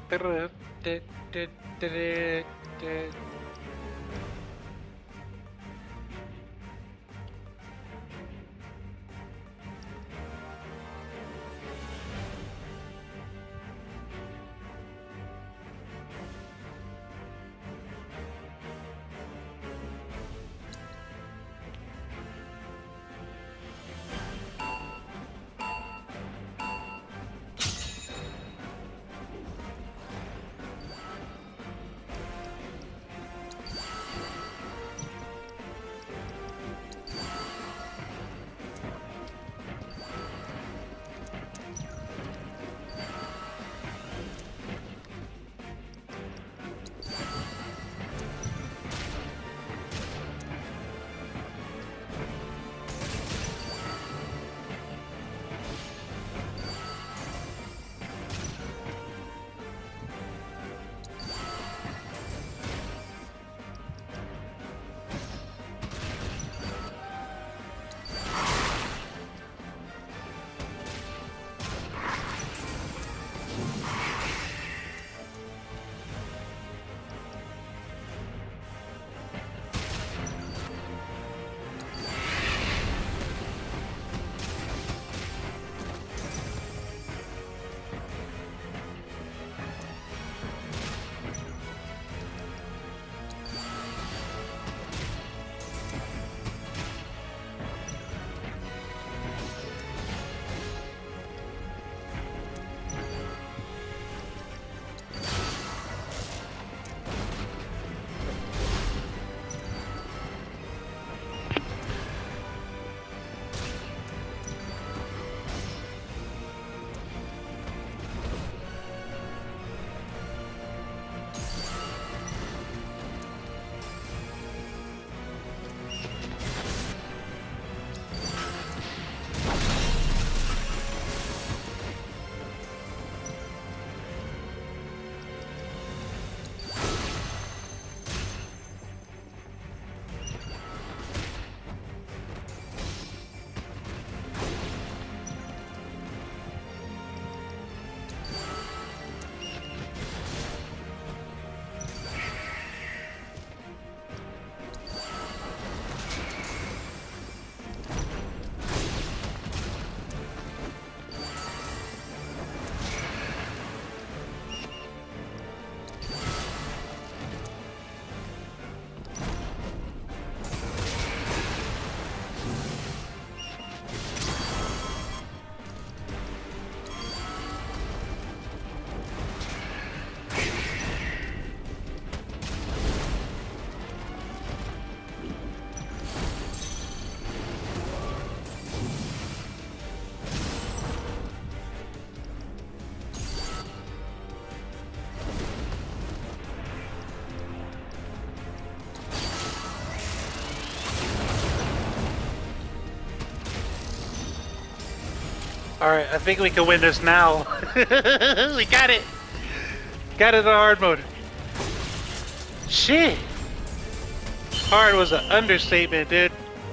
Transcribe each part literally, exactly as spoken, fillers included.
Alright, I think we can win this now. We got it! Got it in hard mode. Shit! Hard was an understatement, dude.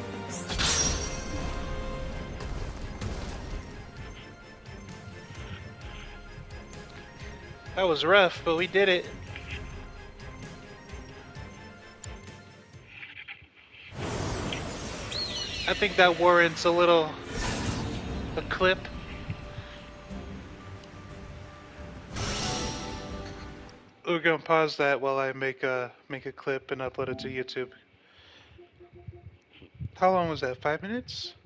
That was rough, but we did it. I think that warrants a little... a clip. We're gonna pause that while I make a make a clip and upload it to YouTube. How long was that? Five minutes?